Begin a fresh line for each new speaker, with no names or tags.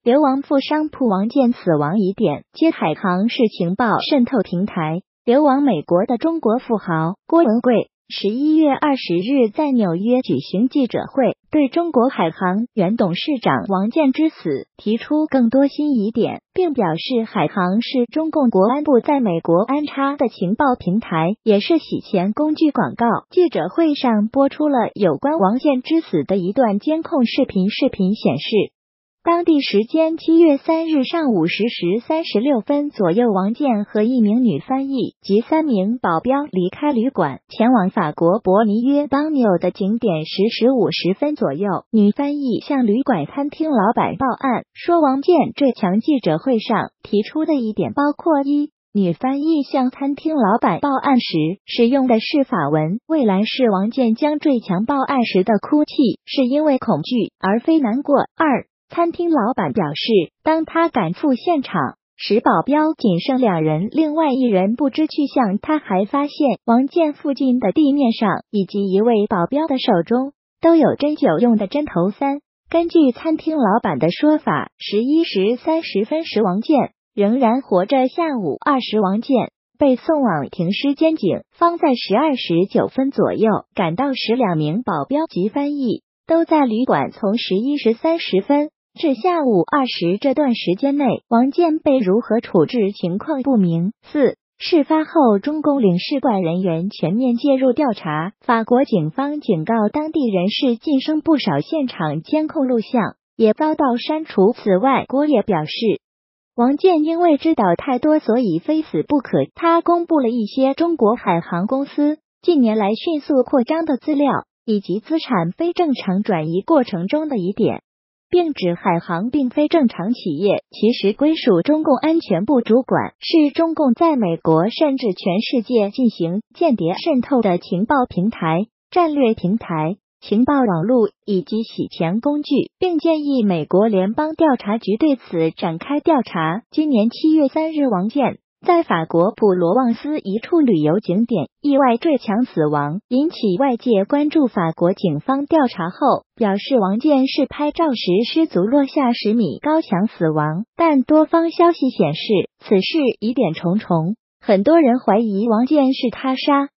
流亡富商铺王建死亡疑点，接海航是情报渗透平台。流亡美国的中国富豪郭文贵11月20日在纽约举行记者会，对中国海航原董事长王建之死提出更多新疑点，并表示海航是中共国安部在美国安插的情报平台，也是洗钱工具广告。记者会上播出了有关王建之死的一段监控视频，视频显示，当地时间7月3日上午10时36分左右，王建和一名女翻译及3名保镖离开旅馆，前往法国博尼约邦纽的景点。10时50分左右，女翻译向旅馆餐厅老板报案，说王建这场记者会上提出的疑点包括：一、女翻译向餐厅老板报案时使用的是法文，未来是王建将坠墙报案时的哭泣是因为恐惧而非难过。二、餐厅老板表示，当他赶赴现场时，保镖仅剩2人，另外1人不知去向。他还发现王建附近的地面上以及一位保镖的手中都有针灸用的针头。三、根据餐厅老板的说法，11时30分时王建仍然活着。下午2时，王建被送往停尸监警方，在12时9分左右赶到时，2名保镖及翻译都在旅馆。从11时30分至下午2时这段时间内，王建被如何处置情况不明。四、事发后，中共领事馆人员全面介入调查，法国警方警告当地人士晋升，不少现场监控录像也遭到删除。此外，郭也表示，王建因为知道太多，所以非死不可。他公布了一些中国海航公司近年来迅速扩张的资料，以及资产非正常转移过程中的疑点，并指海航并非正常企业，其实归属中共安全部主管，是中共在美国甚至全世界进行间谍渗透的情报平台、战略平台、情报网络以及洗钱工具，并建议美国联邦调查局对此展开调查。今年7月3日，王建在法国普罗旺斯一处旅游景点意外坠墙死亡，引起外界关注。法国警方调查后表示，王建是拍照时失足落下10米高墙死亡，但多方消息显示此事疑点重重，很多人怀疑王建是他杀。